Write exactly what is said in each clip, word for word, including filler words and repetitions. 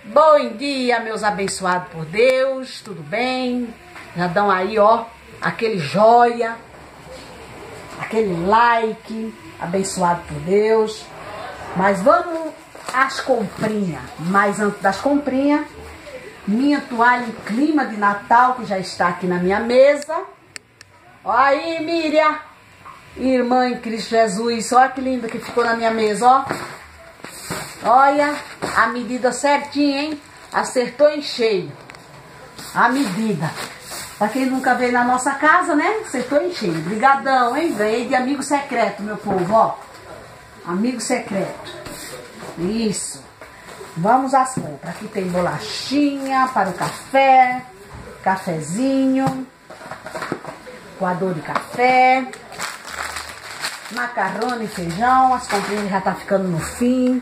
Bom dia, meus abençoados por Deus, tudo bem? Já dão aí, ó, aquele joia, aquele like, abençoado por Deus. Mas vamos às comprinhas. Mas antes das comprinhas, minha toalha em clima de Natal, que já está aqui na minha mesa. Ó aí, Miriam, irmã em Cristo Jesus, olha que linda que ficou na minha mesa, ó. Olha a medida certinha, hein? Acertou em cheio a medida. Pra quem nunca veio na nossa casa, né? Acertou em cheio. Brigadão, hein? Ganhei de amigo secreto, meu povo, ó. Amigo secreto. Isso. Vamos às compras. Aqui tem bolachinha para o café, cafezinho, coador de café, macarrão e feijão. As comprinhas já tá ficando no fim.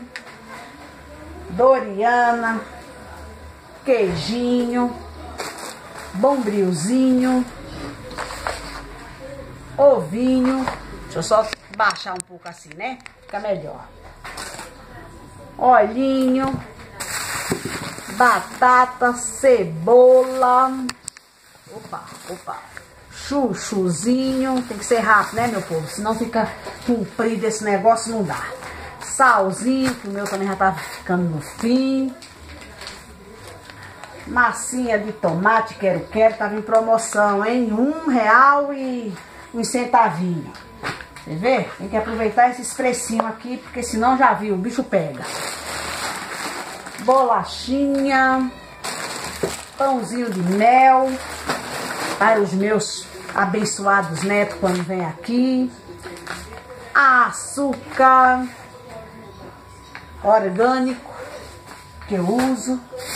Doriana, queijinho, bombrilzinho, ovinho. Deixa eu só baixar um pouco assim, né? Fica melhor. Olhinho, batata, cebola. Opa, opa. Chuchuzinho. Tem que ser rápido, né, meu povo? Senão fica comprido esse negócio, não dá. Salzinho, que o meu também já tá ficando no fim. Massinha de tomate, quero, quero, tava em promoção, hein? Um real e um centavinho. Você vê? Tem que aproveitar esses precinhos aqui, porque senão já viu, o bicho pega. Bolachinha, pãozinho de mel para os meus abençoados netos quando vem aqui. Açúcar orgânico que eu uso,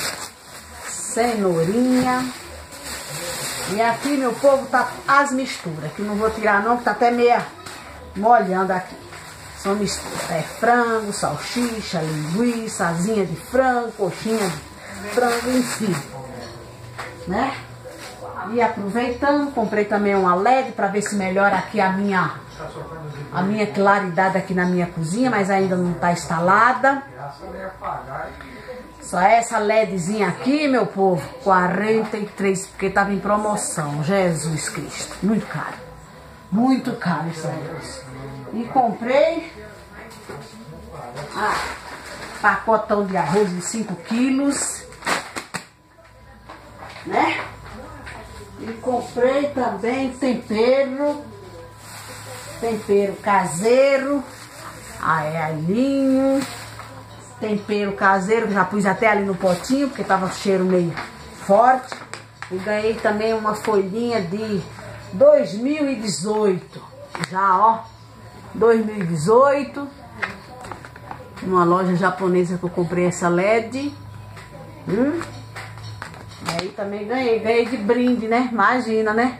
cenourinha. E aqui, meu povo, tá as misturas, que não vou tirar não, que tá até meia molhando aqui. São misturas, é frango, salsicha, linguiça, asinha de frango, coxinha de frango, enfim, né? E aproveitando, comprei também uma L E D para ver se melhora aqui a minha a minha claridade aqui na minha cozinha, mas ainda não está instalada. Só essa LEDzinha aqui, meu povo, quarenta e três, porque estava em promoção. Jesus Cristo, muito caro, muito caro isso aí. E comprei ah, pacotão de arroz de cinco quilos, né? E comprei também tempero, tempero caseiro, alhinho, tempero caseiro, já pus até ali no potinho, porque tava o cheiro meio forte. E ganhei também uma folhinha de dois mil e dezoito, já ó, dois mil e dezoito, numa loja japonesa que eu comprei essa L E D. Hum? E aí também ganhei, ganhei de brinde, né? Imagina, né?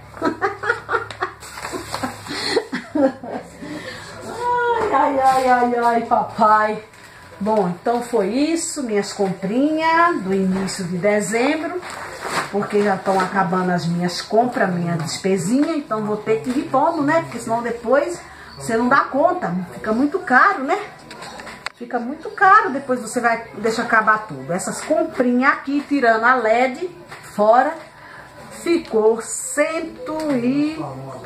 Ai, ai, ai, ai, ai, papai. Bom, então foi isso, minhas comprinhas do início de dezembro, porque já estão acabando as minhas compras, minha despesinha, então vou ter que ir pondo, né? Porque senão depois você não dá conta, fica muito caro, né? Fica muito caro, depois você vai deixa acabar tudo. Essas comprinhas aqui, tirando a L E D fora, ficou cento e...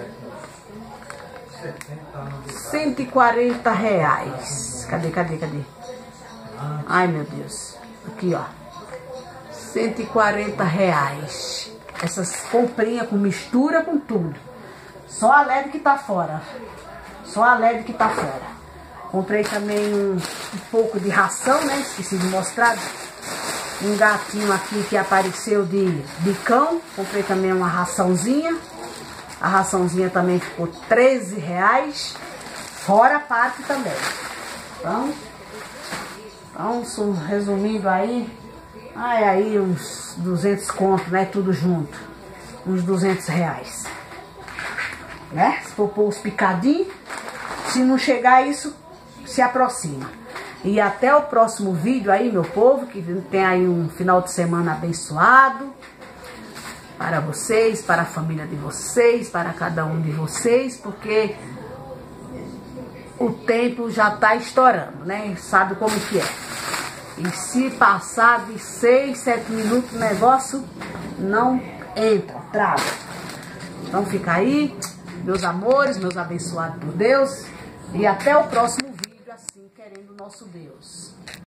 cento e quarenta reais. Cadê, cadê, cadê? Ai, meu Deus. Aqui, ó. cento e quarenta reais. Essas comprinhas com mistura com tudo. Só a L E D que tá fora. Só a L E D que tá fora. Comprei também um, um pouco de ração, né? Esqueci de mostrar. Um gatinho aqui que apareceu de, de cão. Comprei também uma raçãozinha. A raçãozinha também ficou treze reais. Fora a parte também. Então, então, resumindo aí, ai, aí uns duzentos contos, né? Tudo junto. Uns duzentos reais. Né? Se for pôr os picadinhos, se não chegar isso, se aproxima. E até o próximo vídeo aí, meu povo, que tem aí um final de semana abençoado para vocês, para a família de vocês, para cada um de vocês, porque o tempo já está estourando, né? Sabe como que é. E se passar de seis, sete minutos, o negócio não entra, trava. Então fica aí, meus amores, meus abençoados por Deus. E até o próximo vídeo, assim querendo o nosso Deus.